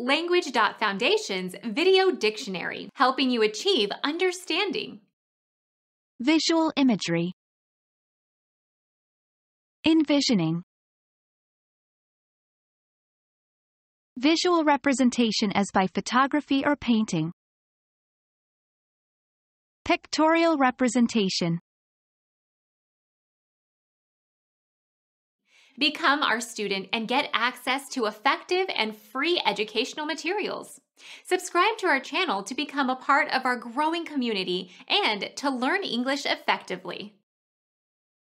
Language.Foundation's Video Dictionary, helping you achieve understanding. Visual imagery. Envisioning. Visual representation as by photography or painting. Pictorial representation. Become our student and get access to effective and free educational materials. Subscribe to our channel to become a part of our growing community and to learn English effectively.